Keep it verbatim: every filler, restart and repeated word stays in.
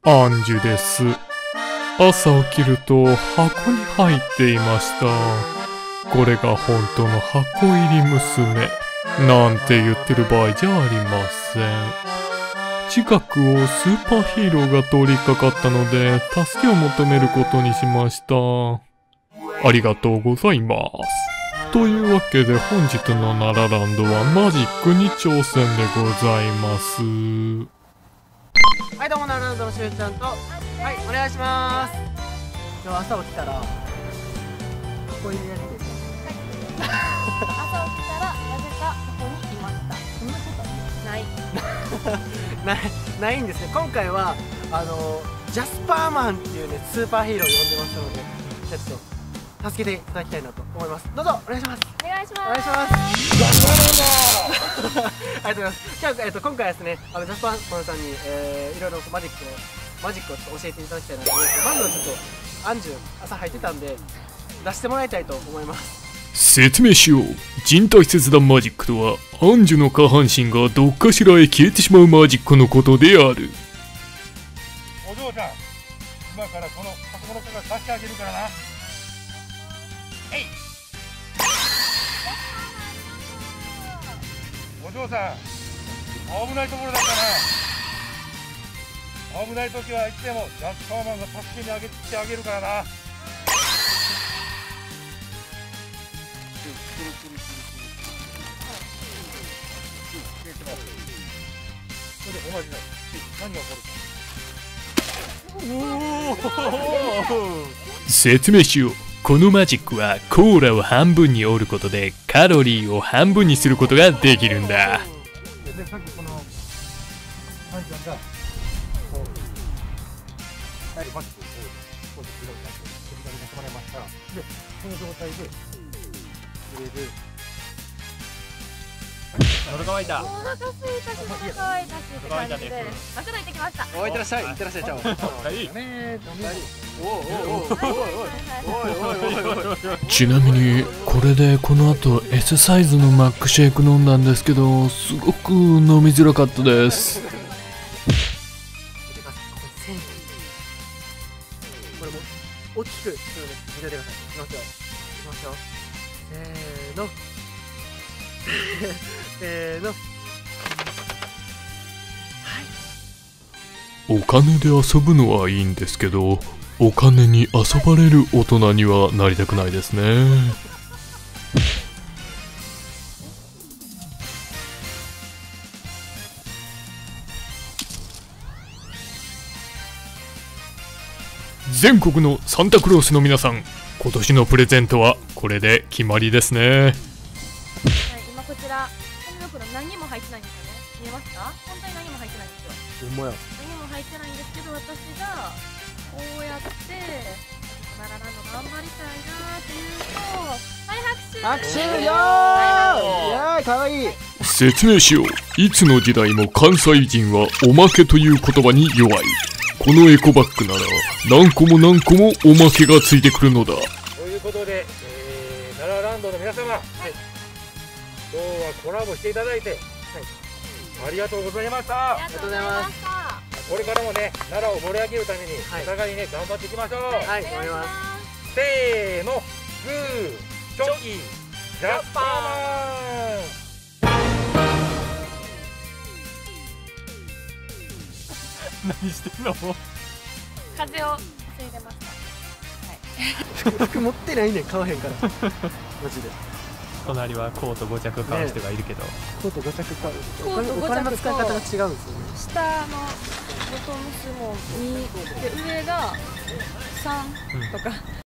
アンジュです。朝起きると箱に入っていました。これが本当の箱入り娘なんて言ってる場合じゃありません。近くをスーパーヒーローが通りかかったので助けを求めることにしました。ありがとうございます。というわけで本日のナラランドはマジックに挑戦でございます。 はい、どうもナルランドのしゅうちゃんと、はい、お願いします。今日朝起きたら箱入れやりです。 朝起きたらなぜかここにいました。そんなことないないないんですね。今回はあのジャスパーマンっていうねスーパーヒーローを呼んでますので、ちょっと助けていただきたいなと思います。どうぞお願いします。 お願いします。 お願いします。ありがとうございます。じゃあ、えっと、今回はですね、あのジャスパーマンさんに、えー、いろいろマジックをマジックをちょっと教えていただきたいなと思います。まずはちょっとアンジュ朝入ってたんで出してもらいたいと思います。 説明しよう。人体切断マジックとはアンジュの下半身がどっかしらへ消えてしまうマジックのことである。 お嬢ちゃん、今からこの箱の中から出してあげるからな。えい。お嬢さん、危ないところだったな。危ない時はいつでもジャスパーマンが助けにあげてあげるからな。それでおまじない。何が起こるか。 説明しよう。このマジックはコーラを半分に折ることでカロリーを半分にすることができるんだ。 で、さっきこのマジちゃんがこうやはりマジックをこう広げて左に出してもらいました。で、この状態で入れる。 喉乾いた。 お腹すいたし、喉乾いたしって感じで、マクド行ってきました。 おい、いってらっしゃい。いってらっしゃい。ちゃおう。 はい。 おおおおおおおお。 ちなみにこれでこの後 エス サイズのマックシェイク飲んだんですけど、すごく飲みづらかったです。 これも大きく見ててください。いきますよ。いきますよ。せーの。せーの。 お金で遊ぶのはいいんですけど、お金に遊ばれる大人にはなりたくないですね。全国のサンタクロースの皆さん、今年のプレゼントはこれで決まりですね。 はい、今こちら紙袋何も入ってないんですよね。見えますか？本当に何も入ってないんですよ。 ほんまや。 何も入ってないんですけど、私がこうやってナラランド頑張りたいなーっていうと、はい、拍手拍手よー。いやー、かわいい。 説明しよう。いつの時代も関西人はおまけという言葉に弱い。このエコバッグなら何個も何個もおまけがついてくるのだ。 ということで、えー、ナラランドの皆様、はい、今日はコラボしていただいて、はい、ありがとうございました。 ありがとうございました。 これからもね、奈良を盛り上げるために、はい、お互いね、頑張っていきましょう。 はい、頑張ります。 せーの、グー、チョキ、ジャスパーマン。 何してんの？ 風を防いでました。はい。 服持ってないねん、買わへんから。マジで。 隣はコートご着買う人がいるけど、 コートご着買う。 コートご着お金の使い方が違うんですよね。 下のボトムスもにで、上がさんとか。